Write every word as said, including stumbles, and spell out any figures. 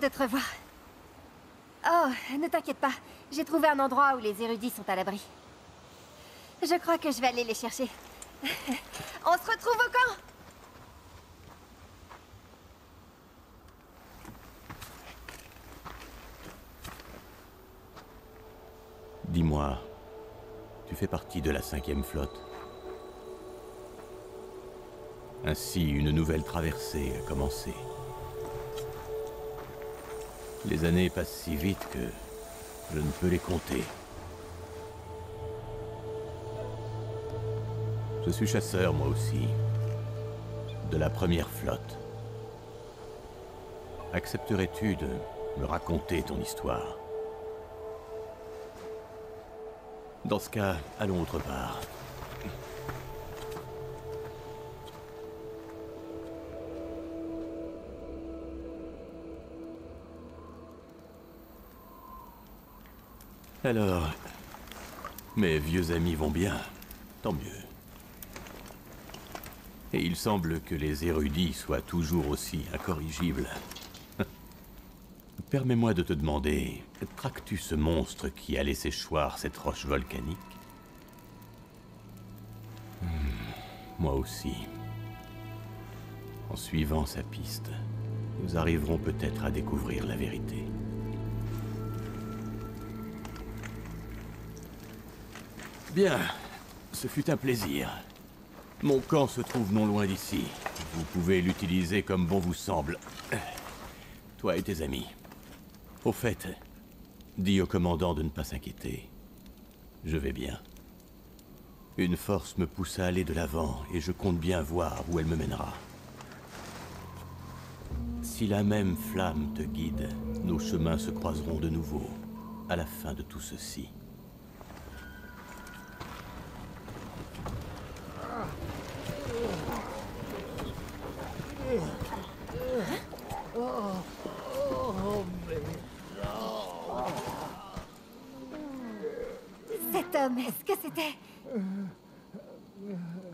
de te revoir. Oh, ne t'inquiète pas. J'ai trouvé un endroit où les érudits sont à l'abri. Je crois que je vais aller les chercher. On se retrouve au camp! Dis-moi, tu fais partie de la cinquième flotte. Ainsi, une nouvelle traversée a commencé. Les années passent si vite que je ne peux les compter. Je suis chasseur, moi aussi, de la première flotte. Accepterais-tu de me raconter ton histoire? Dans ce cas, allons autre part. Alors, mes vieux amis vont bien, tant mieux. Et il semble que les érudits soient toujours aussi incorrigibles. Permets-moi de te demander, traques-tu ce monstre qui a laissé choir cette roche volcanique? hmm, Moi aussi. En suivant sa piste, nous arriverons peut-être à découvrir la vérité. Bien, ce fut un plaisir. Mon camp se trouve non loin d'ici. Vous pouvez l'utiliser comme bon vous semble. Toi et tes amis. Au fait, dis au commandant de ne pas s'inquiéter. Je vais bien. Une force me pousse à aller de l'avant et je compte bien voir où elle me mènera. Si la même flamme te guide, nos chemins se croiseront de nouveau à la fin de tout ceci. Cet homme, est-ce que c'était...